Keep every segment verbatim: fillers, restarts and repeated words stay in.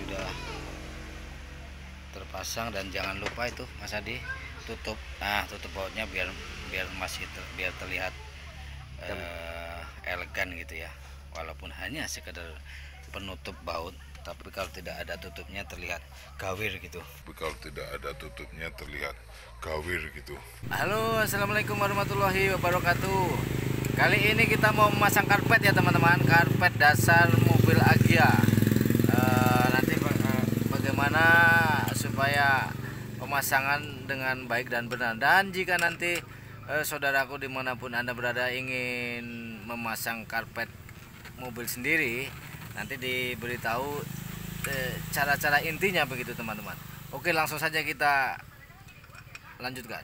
sudah terpasang. Dan jangan lupa itu Mas Adi tutup, nah tutup bautnya biar biar masih ter, biar terlihat uh, elegan gitu ya, walaupun hanya sekedar penutup baut, tapi kalau tidak ada tutupnya terlihat gawir gitu. Tapi kalau tidak ada tutupnya terlihat gawir gitu. Halo, assalamualaikum warahmatullahi wabarakatuh. Kali ini kita mau memasang karpet ya teman-teman, karpet dasar mobil Agya. E, nanti bagaimana supaya pemasangan dengan baik dan benar. Dan jika nanti e, saudaraku dimanapun Anda berada ingin memasang karpet mobil sendiri, nanti diberitahu cara-cara intinya begitu teman-teman. Oke, langsung saja kita lanjutkan.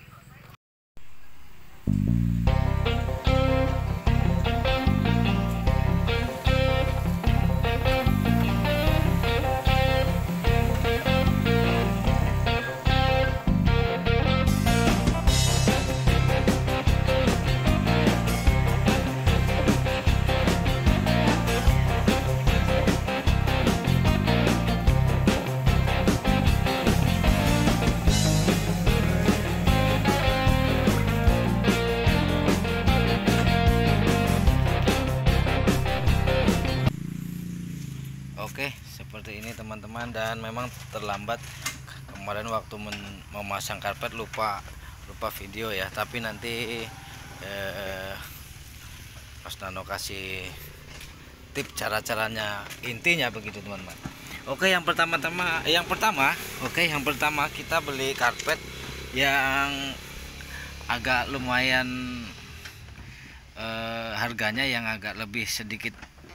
Oke, seperti ini teman-teman, dan memang terlambat kemarin waktu memasang karpet, lupa lupa video ya, tapi nanti eh, Mas Nano kasih tip cara-caranya, intinya begitu teman-teman. Oke, yang pertama-tama yang pertama oke yang pertama kita beli karpet yang agak lumayan eh, harganya yang agak lebih sedikit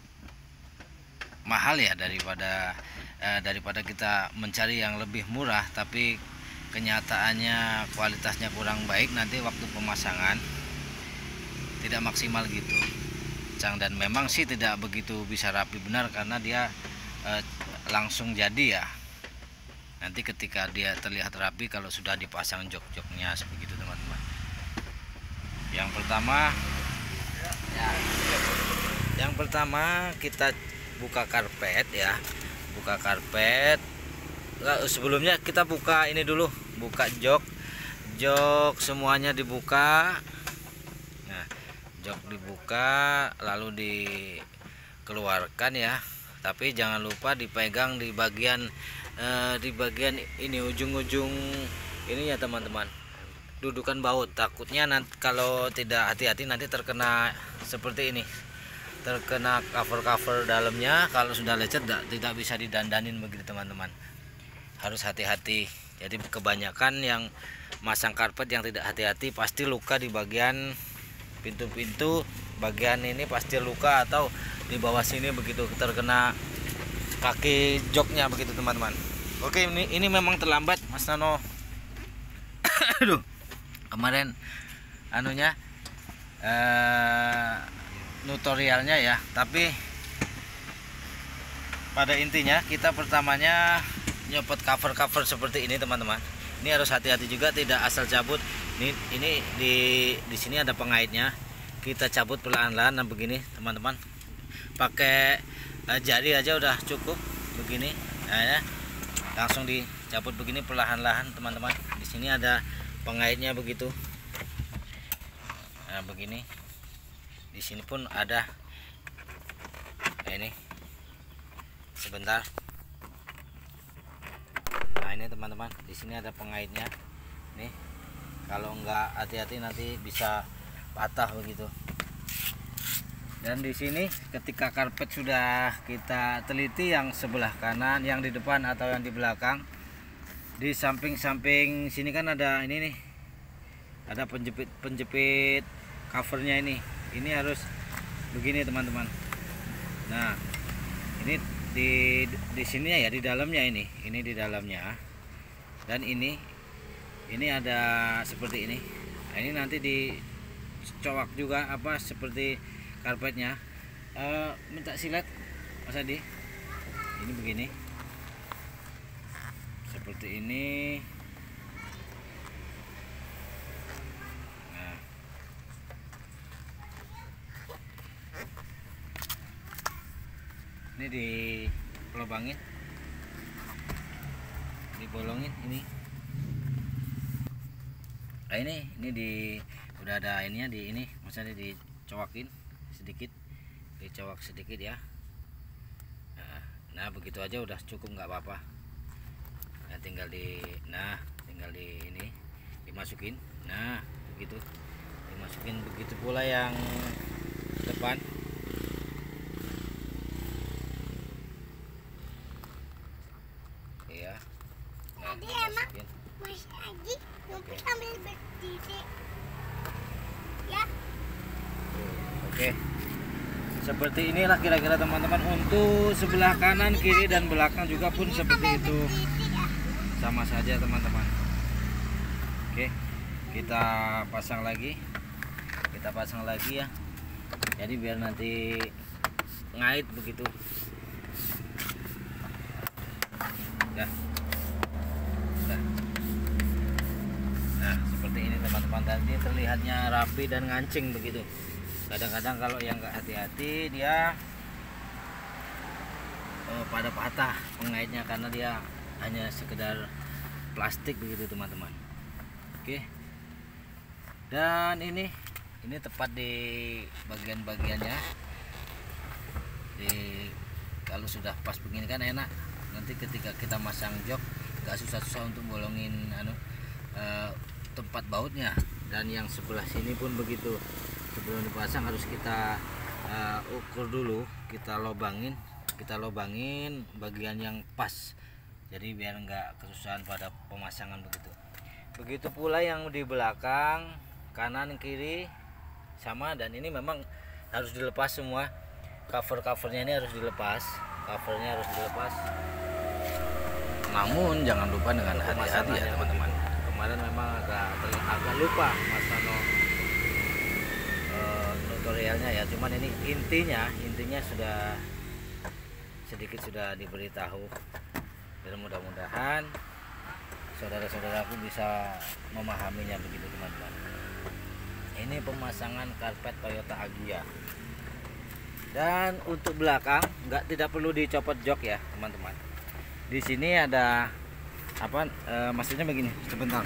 mahal ya, daripada eh, daripada kita mencari yang lebih murah tapi kenyataannya kualitasnya kurang baik, nanti waktu pemasangan tidak maksimal gitu Cang. Dan memang sih tidak begitu bisa rapi benar karena dia eh, langsung jadi ya, nanti ketika dia terlihat rapi kalau sudah dipasang jok-joknya sebegitu teman-teman. Yang pertama ya, yang pertama kita buka karpet ya, buka karpet. Nggak, sebelumnya kita buka ini dulu, buka jok jok semuanya dibuka. Nah, jok dibuka lalu dikeluarkan ya, tapi jangan lupa dipegang di bagian eh, di bagian ini, ujung-ujung ini ya teman-teman, dudukan baut. Takutnya nanti kalau tidak hati-hati nanti terkena seperti ini, terkena cover-cover dalamnya. Kalau sudah lecet tidak bisa didandanin begitu teman-teman, harus hati-hati. Jadi kebanyakan yang masang karpet yang tidak hati-hati pasti luka di bagian pintu-pintu, bagian ini pasti luka, atau di bawah sini begitu terkena kaki joknya begitu teman-teman. Oke, ini ini memang terlambat Mas Nano. Aduh, kemarin anunya eh tutorialnya ya, tapi pada intinya kita pertamanya nyopot cover-cover seperti ini teman-teman. Ini harus hati-hati juga, tidak asal cabut. Ini ini di di sini ada pengaitnya, kita cabut perlahan-lahan. Nah begini teman-teman, pakai uh, jari aja udah cukup begini. Nah, ya, langsung dicabut begini perlahan-lahan teman-teman. Di sini ada pengaitnya begitu. Nah begini. Di sini pun ada, nah ini sebentar. Nah ini teman-teman, di sini ada pengaitnya nih, kalau enggak hati-hati nanti bisa patah begitu. Dan di sini ketika karpet sudah kita teliti, yang sebelah kanan, yang di depan atau yang di belakang, di samping-samping sini kan ada ini nih, ada penjepit penjepit covernya ini. Ini harus begini teman-teman. Nah ini di di sini ya, di dalamnya ini ini di dalamnya, dan ini ini ada seperti ini. Nah, ini nanti dicowak juga apa seperti karpetnya. E, minta silet Mas Adi, ini begini seperti ini. Ini di pelubangin dibolongin ini. Nah ini ini di udah ada ininya di ini, maksudnya dicowakin sedikit, dicowak sedikit ya. Nah, nah begitu aja udah cukup, nggak apa-apa. Nah, tinggal di nah tinggal di ini dimasukin. Nah begitu dimasukin, begitu pula yang depan. Ya. Nah, Tadi dimasukin. Mas Aji nanti Oke. sambil berdiri ya. Oke, seperti inilah kira-kira teman-teman. Untuk sebelah kanan, kiri, dan belakang juga pun seperti itu, sama saja teman-teman. Oke, kita pasang lagi, kita pasang lagi ya. Jadi biar nanti ngait begitu. Dah. Dah. Nah seperti ini teman-teman, tadi terlihatnya rapi dan ngancing begitu. Kadang-kadang kalau yang nggak hati-hati dia eh, pada patah pengaitnya karena dia hanya sekedar plastik begitu teman-teman. Oke, dan ini ini tepat di bagian-bagiannya. Di kalau sudah pas begini kan enak. Nanti ketika kita masang jok nggak susah-susah untuk bolongin anu eh, tempat bautnya. Dan yang sebelah sini pun begitu, sebelum dipasang harus kita uh, ukur dulu, kita lobangin kita lobangin bagian yang pas, jadi biar nggak kesusahan pada pemasangan begitu. Begitu pula yang di belakang, kanan kiri sama. Dan ini memang harus dilepas semua, cover-covernya ini harus dilepas, covernya harus dilepas. Namun jangan lupa dengan hati-hati ya teman-teman. Kemarin memang agak agak lupa Mas Nano uh, tutorialnya ya, cuman ini intinya intinya sudah sedikit sudah diberitahu, dan mudah-mudahan saudara-saudaraku bisa memahaminya begitu teman-teman. Ini pemasangan karpet Toyota Agya. Dan untuk belakang nggak tidak perlu dicopot jok ya teman-teman. Di sini ada apa e, maksudnya begini, sebentar.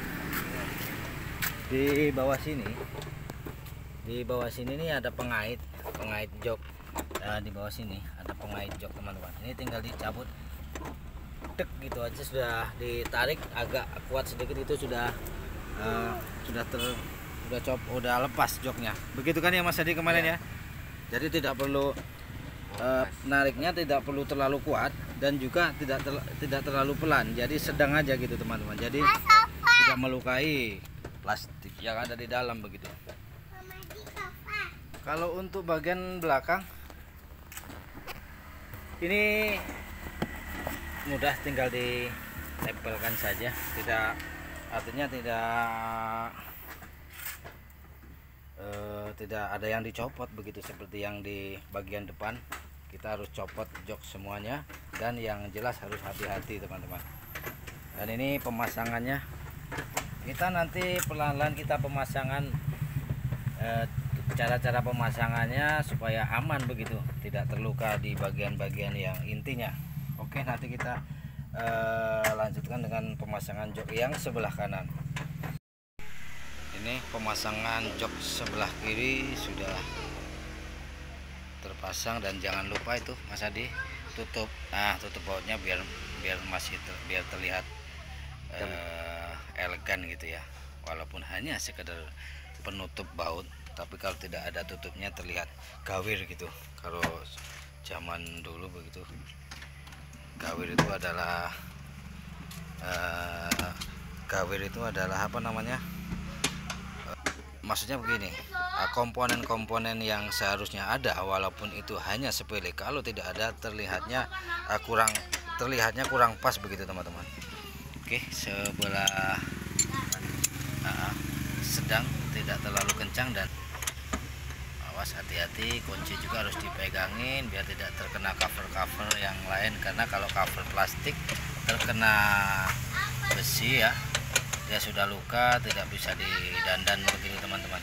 Di bawah sini, di bawah sini nih ada pengait, pengait jok. Nah, di bawah sini ada pengait jok teman-teman. Ini tinggal dicabut, dek gitu aja, sudah ditarik agak kuat sedikit, itu sudah e, sudah ter udah cop udah lepas joknya. Begitu kan ya Mas Adi kemarin ya. Jadi tidak perlu uh, nariknya tidak perlu terlalu kuat dan juga tidak ter, tidak terlalu pelan. Jadi sedang aja gitu teman-teman. Jadi tidak melukai plastik yang ada di dalam begitu. Kalau untuk bagian belakang ini mudah, tinggal ditempelkan saja. Tidak, artinya tidak Uh, tidak ada yang dicopot begitu seperti yang di bagian depan. Kita harus copot jok semuanya, dan yang jelas harus hati-hati teman-teman. Dan ini pemasangannya, kita nanti pelan-pelan kita pemasangan cara-cara uh, pemasangannya supaya aman begitu, tidak terluka di bagian-bagian yang intinya. Oke, nanti kita uh, lanjutkan dengan pemasangan jok yang sebelah kanan. Ini pemasangan jok sebelah kiri sudah terpasang, dan jangan lupa itu Mas Adi tutup, nah tutup bautnya biar biar masih ter, biar terlihat uh, elegan gitu ya, walaupun hanya sekedar penutup baut, tapi kalau tidak ada tutupnya terlihat gawir gitu. Kalau zaman dulu begitu, gawir itu adalah uh, gawir itu adalah apa namanya? Maksudnya begini, komponen-komponen yang seharusnya ada, walaupun itu hanya sepele, kalau tidak ada terlihatnya uh, kurang terlihatnya kurang pas begitu teman-teman. Oke, sebelah uh, sedang, tidak terlalu kencang, dan awas hati-hati, kunci juga harus dipegangin biar tidak terkena cover-cover yang lain, karena kalau cover plastik terkena besi ya, dia sudah luka, tidak bisa didandan begitu teman-teman.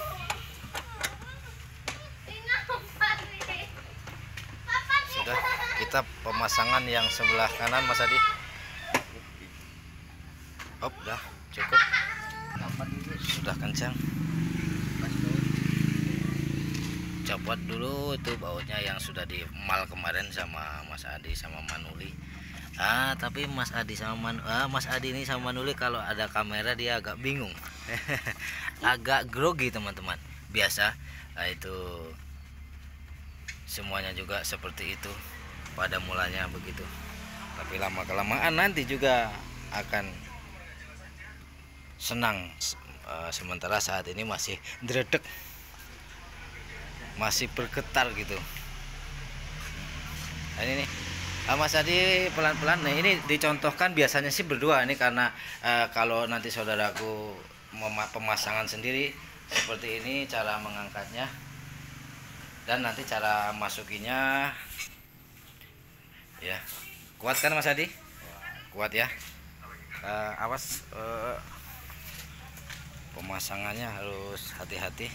Sudah. kita pemasangan yang sebelah kanan Mas Adi. Op, dah cukup, sudah kencang. Copot dulu itu bautnya yang sudah di-mal kemarin sama Mas Adi sama Manuli. Ah tapi Mas Adi sama Man ah, Mas Adi ini sama Manuli kalau ada kamera dia agak bingung. Agak grogi teman-teman. Biasa, nah, itu semuanya juga seperti itu pada mulanya begitu. Tapi lama kelamaan nanti juga akan senang. E, sementara saat ini masih dredeg, masih bergetar gitu. Nah, ini nih Mas Adi pelan-pelan. Nah ini dicontohkan biasanya sih berdua ini karena e, kalau nanti saudaraku pemasangan sendiri seperti ini cara mengangkatnya dan nanti cara masukinya ya. Kuat kan Mas Adi? Kuat ya. E, awas e, pemasangannya harus hati-hati.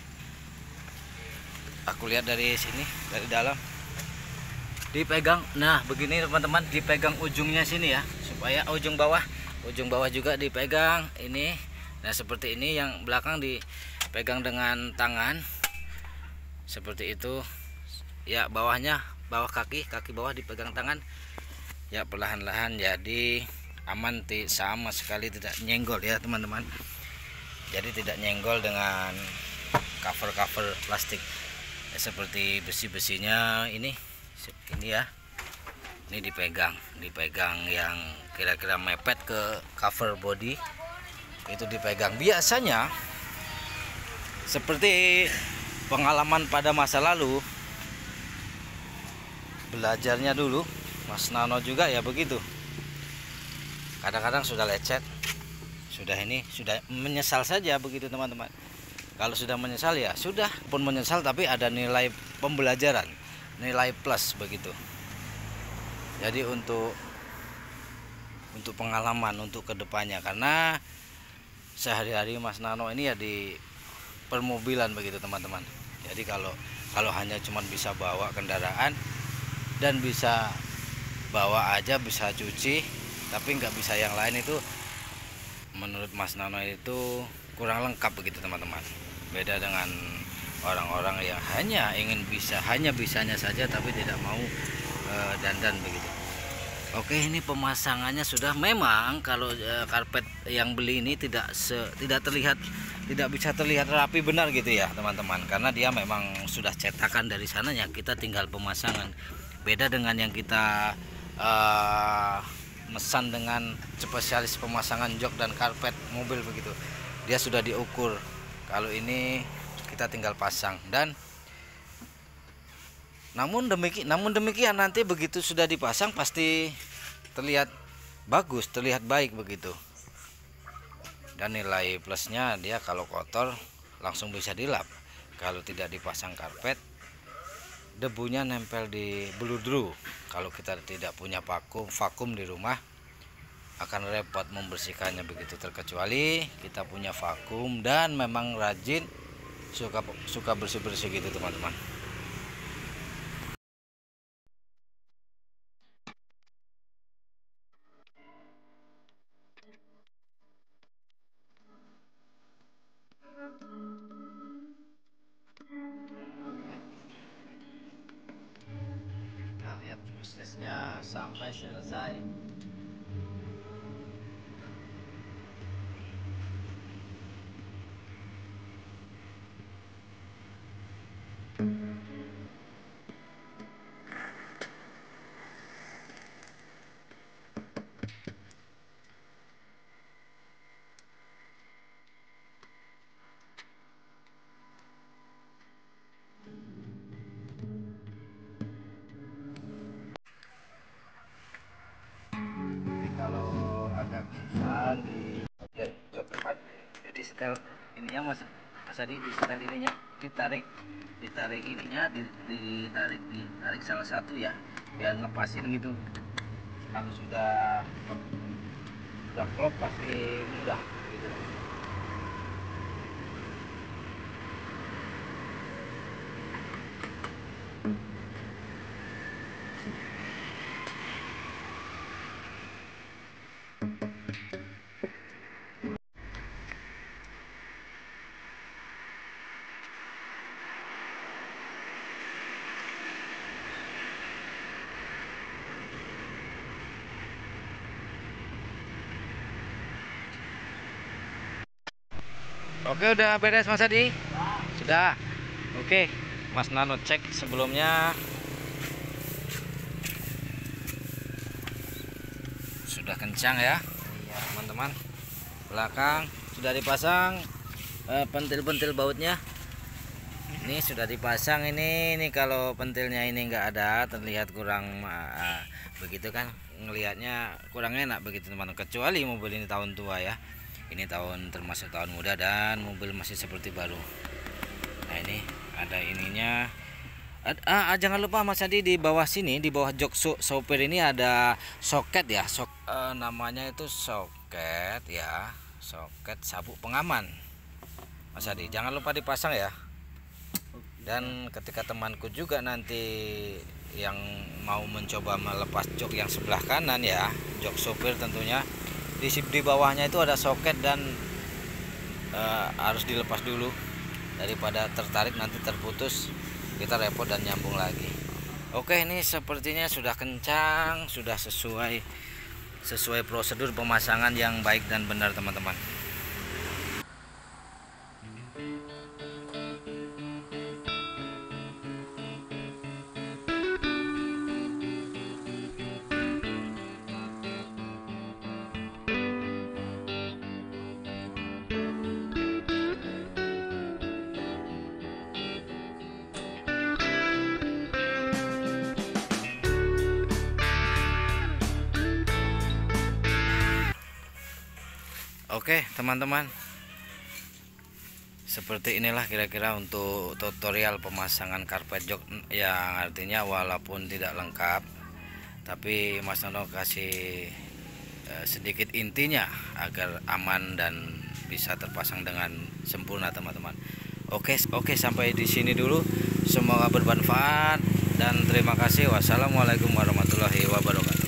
Aku lihat dari sini, dari dalam dipegang. Nah begini teman-teman, dipegang ujungnya sini ya, supaya ujung bawah ujung bawah juga dipegang ini. Nah seperti ini, yang belakang dipegang dengan tangan seperti itu ya. Bawahnya, bawah kaki kaki bawah dipegang tangan ya, perlahan-lahan. Jadi aman, sama sekali tidak nyenggol ya teman-teman. Jadi tidak nyenggol dengan cover-cover plastik seperti besi-besinya ini. Ini ya, ini dipegang dipegang yang kira-kira mepet ke cover body itu dipegang. Biasanya seperti pengalaman pada masa lalu, belajarnya dulu Mas Nano juga ya begitu. Kadang-kadang sudah lecet, sudah ini sudah menyesal saja begitu teman-teman. Kalau sudah menyesal ya sudah, pun menyesal tapi ada nilai pembelajaran, nilai plus begitu. Jadi untuk untuk pengalaman, untuk kedepannya, karena sehari-hari Mas Nano ini ya di permobilan begitu teman-teman. Jadi kalau kalau hanya cuma bisa bawa kendaraan dan bisa bawa aja, bisa cuci, tapi nggak bisa yang lain, itu menurut Mas Nano itu kurang lengkap begitu teman-teman. Beda dengan orang-orang yang hanya ingin bisa, hanya bisanya saja tapi tidak mau e, dandan begitu. Oke, ini pemasangannya sudah. Memang kalau e, karpet yang beli ini tidak se, tidak terlihat, tidak bisa terlihat rapi benar gitu ya teman-teman, karena dia memang sudah cetakan dari sananya, kita tinggal pemasangan. Beda dengan yang kita e, mesan dengan spesialis pemasangan jok dan karpet mobil begitu, dia sudah diukur. Kalau ini kita tinggal pasang. Dan namun demikian namun demikian nanti begitu sudah dipasang pasti terlihat bagus, terlihat baik begitu. Dan nilai plusnya dia kalau kotor langsung bisa dilap. Kalau tidak dipasang karpet, debunya nempel di beludru. Kalau kita tidak punya vakum vakum di rumah akan repot membersihkannya begitu. Terkecuali kita punya vakum dan memang rajin, suka suka bersih-bersih gitu teman-teman. Kita lihat prosesnya sampai selesai. Kalau agak susah di ya, cepat jadi setel ininya mas mas Adi, di setel ininya ditarik ditarik ininya ditarik ditarik salah satu ya, biar ngepasin gitu. Kalau sudah sudah klop pasti mudah gitu. Oke, udah beres Mas Adi? Sudah. Oke, Mas Nano cek sebelumnya. Sudah kencang ya, teman-teman. Belakang sudah dipasang eh, pentil-pentil bautnya. Ini sudah dipasang ini. Ini kalau pentilnya ini enggak ada, terlihat kurang uh, begitu kan? Ngelihatnya kurang enak begitu teman-teman. Kecuali mobil ini tahun tua ya. Ini tahun termasuk tahun muda dan mobil masih seperti baru. Nah ini ada ininya. Ad, ah, ah, jangan lupa Mas Adi, di bawah sini, di bawah jok so, sopir ini ada soket ya. Sok, eh, namanya itu soket ya. Soket sabuk pengaman. Mas Adi, jangan lupa dipasang ya. Dan ketika temanku juga nanti yang mau mencoba melepas jok yang sebelah kanan ya, jok sopir tentunya di di bawahnya itu ada soket dan uh, harus dilepas dulu daripada tertarik nanti terputus, kita repot dan nyambung lagi. Oke, ini sepertinya sudah kencang, sudah sesuai sesuai prosedur pemasangan yang baik dan benar teman-teman. Oke teman-teman, seperti inilah kira-kira untuk tutorial pemasangan karpet jok, yang artinya walaupun tidak lengkap tapi Mas Nono kasih eh, sedikit intinya agar aman dan bisa terpasang dengan sempurna teman-teman. Oke oke sampai di sini dulu, semoga bermanfaat dan terima kasih. Wassalamualaikum warahmatullahi wabarakatuh.